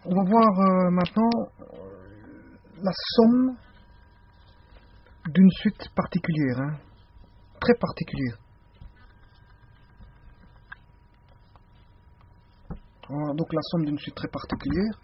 On va voir maintenant la somme d'une suite particulière, hein, très particulière. Voilà, donc la somme d'une suite très particulière.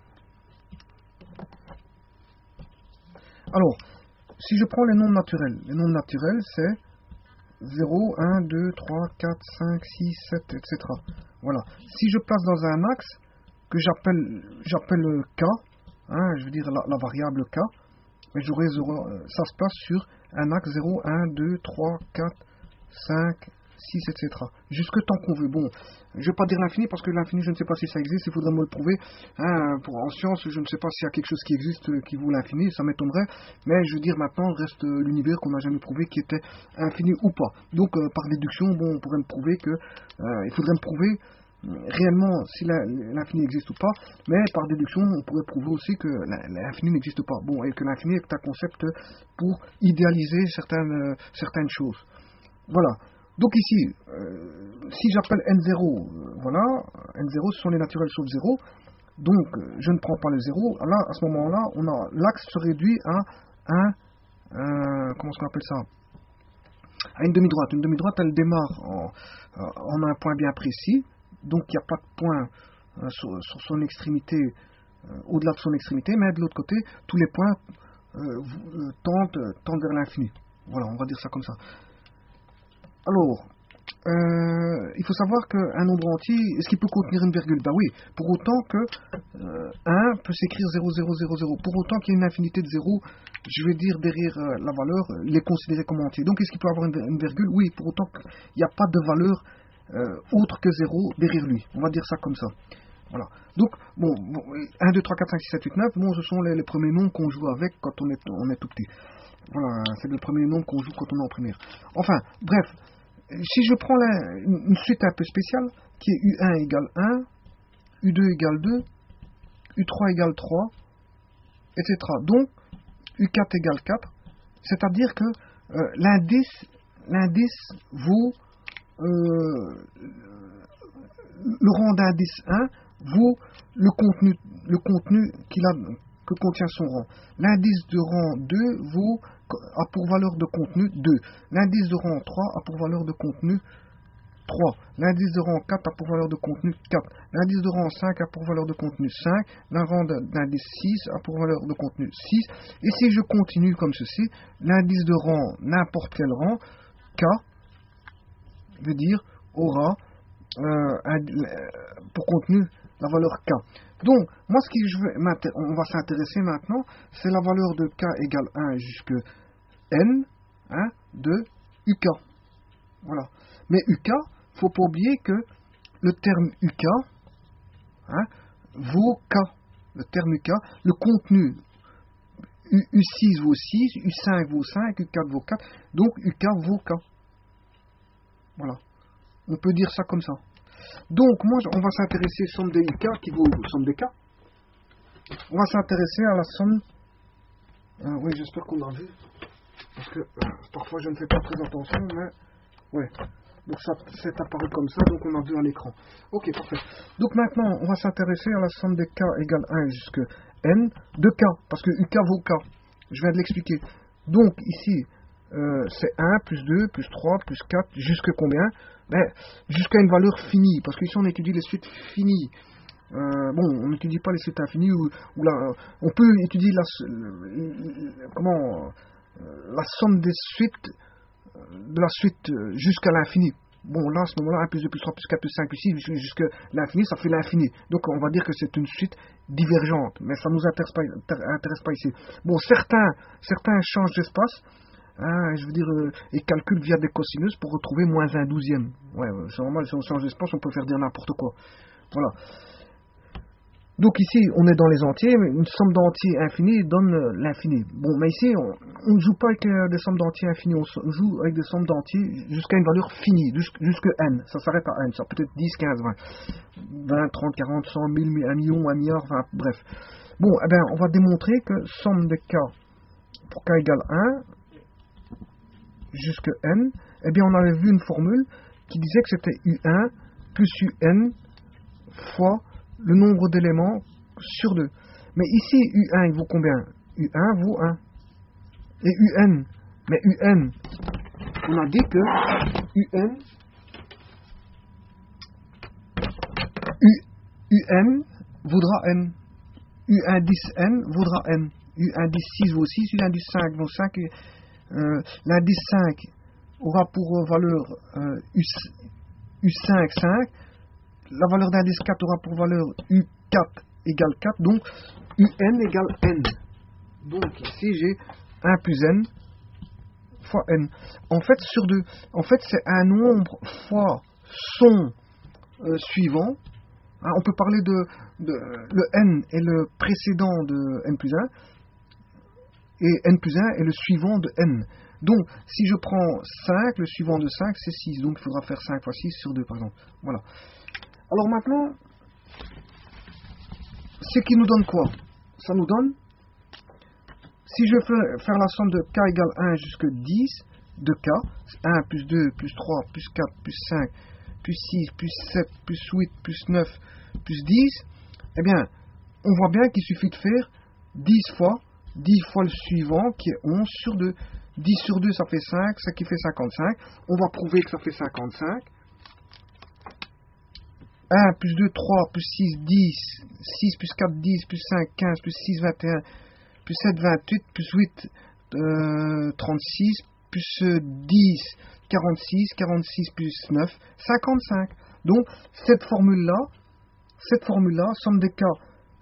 Alors, si je prends les nombres naturels c'est 0, 1, 2, 3, 4, 5, 6, 7, etc. Voilà. Si je place dans un axe que j'appelle K, hein, je veux dire la variable K, mais ça se place sur un axe 0, 1, 2, 3, 4, 5, 6, etc. Jusque tant qu'on veut. Bon, je ne vais pas dire l'infini parce que l'infini, je ne sais pas si ça existe, il faudrait me le prouver. Hein, en science, je ne sais pas s'il y a quelque chose qui existe qui vaut l'infini, ça m'étonnerait. Mais je veux dire, maintenant, reste l'univers qu'on n'a jamais prouvé qui était infini ou pas. Donc, par déduction, bon, on pourrait me prouver que... il faudrait me prouver réellement si l'infini existe ou pas, mais par déduction, on pourrait prouver aussi que l'infini n'existe pas. Bon, et que l'infini est un concept pour idéaliser certaines choses. Voilà. Donc ici, si j'appelle n0, voilà, n0 ce sont les naturels sauf 0, donc je ne prends pas le 0, là, à ce moment-là, l'axe se réduit à comment est-ce qu'on appelle ça? À une demi-droite. Une demi-droite, elle démarre en un point bien précis, donc il n'y a pas de point sur son extrémité, au-delà de son extrémité, mais de l'autre côté, tous les points tendent vers l'infini. Voilà, on va dire ça comme ça. Alors, il faut savoir qu'un nombre entier, est-ce qu'il peut contenir une virgule? Ben oui, pour autant que 1 peut s'écrire 0, 0, 0, 0. Pour autant qu'il y ait une infinité de 0, je vais dire derrière la valeur, les considérer comme entier. Donc est-ce qu'il peut avoir une virgule? Oui, pour autant qu'il n'y a pas de valeur autre que 0 derrière lui. On va dire ça comme ça. Voilà. Donc, bon, 1, 2, 3, 4, 5, 6, 7, 8, 9, bon, ce sont les premiers nombres qu'on joue avec quand on est tout petit. Voilà, c'est le premier nombre qu'on joue quand on est en primaire. Enfin, bref, si je prends une suite un peu spéciale, qui est U1 égale 1, U2 égale 2, U3 égale 3, etc. Donc, U4 égale 4, c'est-à-dire que l'indice vaut, le rang d'indice 1 vaut le contenu que contient son rang. L'indice de rang 2 a pour valeur de contenu 2. L'indice de rang 3 a pour valeur de contenu 3. L'indice de rang 4 a pour valeur de contenu 4. L'indice de rang 5 a pour valeur de contenu 5. L'indice 6 a pour valeur de contenu 6. Et si je continue comme ceci, l'indice de rang, n'importe quel rang, K, veut dire, aura pour contenu la valeur K. Donc, moi, on va s'intéresser maintenant, c'est la valeur de K égale 1 jusque N, hein, de UK. Voilà. Mais UK, il ne faut pas oublier que le terme UK, hein, vaut K. Le terme UK, le contenu U6 vaut 6, U5 vaut 5, U4 vaut 4, donc UK vaut K. Voilà. On peut dire ça comme ça. Donc, moi, on va s'intéresser à la somme des UK qui vaut la somme des K. On va s'intéresser à la somme... oui, j'espère qu'on l'a vu. Parce que parfois, je ne fais pas très attention, mais... Ouais. Donc, ça c'est apparu comme ça, donc on a vu à l'écran. Ok, parfait. Donc, maintenant, on va s'intéresser à la somme des K égale 1 jusqu'à N de K. Parce que UK vaut K. Je viens de l'expliquer. Donc, ici... c'est 1, plus 2, plus 3, plus 4, jusque combien? Jusqu'à une valeur finie, parce qu'ici on étudie les suites finies. Bon, on n'étudie pas les suites infinies, on peut étudier la somme des suites, de la suite jusqu'à l'infini. Bon, là, à ce moment-là, 1 plus 2 plus 3 plus 4 plus 5 plus 6, jusqu'à l'infini, ça fait l'infini. Donc, on va dire que c'est une suite divergente, mais ça ne nous intéresse pas ici. Bon, certains changent d'espace. Je veux dire, et calcule via des cosinus pour retrouver moins 1/12. Ouais, c'est normal, si on change d'espace, on peut faire dire n'importe quoi. Voilà. Donc ici, on est dans les entiers, mais une somme d'entiers infinis donne l'infini. Bon, mais ici, on ne joue pas avec des sommes d'entiers infinis, on joue avec des sommes d'entiers jusqu'à une valeur finie, jusqu'à n. Ça s'arrête à n, ça peut être 10, 15, 20, 30, 40, 100, 1000, 1 million, 1 milliard, enfin, bref. Bon, eh bien, on va démontrer que somme de k pour k égale 1, jusque n, eh bien on avait vu une formule qui disait que c'était U1 plus UN fois le nombre d'éléments sur 2. Mais ici, U1, il vaut combien? U1 vaut 1. Et UN, mais UN, on a dit que UN, UN vaudra N. U1 N vaudra N. U1 6 vaut 6, U1 5 vaut 5. L'indice 5 aura pour valeur U5 5. La valeur d'indice 4 aura pour valeur U4 égale 4. Donc UN égale N. Donc ici j'ai 1 plus N fois N. En fait, sur 2. En fait, c'est un nombre fois son suivant. Hein, on peut parler de le N est le précédent de N plus 1. Et N plus 1 est le suivant de N. Donc, si je prends 5, le suivant de 5, c'est 6. Donc, il faudra faire 5 fois 6 sur 2, par exemple. Voilà. Alors maintenant, ce qui nous donne quoi? Ça nous donne, si je veux faire la somme de k égale 1 jusqu'à 10 de k, 1 plus 2 plus 3 plus 4 plus 5 plus 6 plus 7 plus 8 plus 9 plus 10, eh bien, on voit bien qu'il suffit de faire 10 fois le suivant qui est 11 sur 2. 10 sur 2, ça fait 5, ça qui fait 55. On va prouver que ça fait 55. 1 plus 2, 3 plus 6, 10. 6 plus 4, 10 plus 5, 15 plus 6, 21 plus 7, 28 plus 8, 36 plus 10, 46. 46 plus 9, 55. Donc, cette formule-là, somme des cas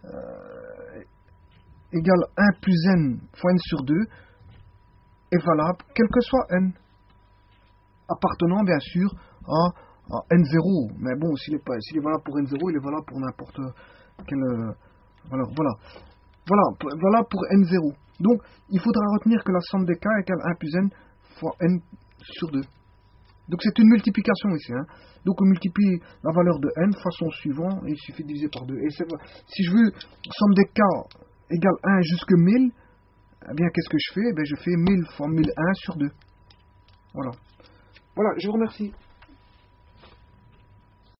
égale 1 plus n fois n sur 2, est valable, quel que soit n, appartenant bien sûr à n0. Mais bon, s'il est valable pour n0, il est valable pour n'importe quelle valeur. Voilà pour n0. Donc, il faudra retenir que la somme des cas égale 1 plus n fois n sur 2. Donc, c'est une multiplication ici. Hein. Donc, on multiplie la valeur de n fois son suivant, et il suffit de diviser par 2. Et si je veux somme des cas égale 1 jusqu'à 1000, eh bien, qu'est-ce que je fais? Eh bien, je fais 1000 fois 1001 sur 2. Voilà. Voilà, je vous remercie.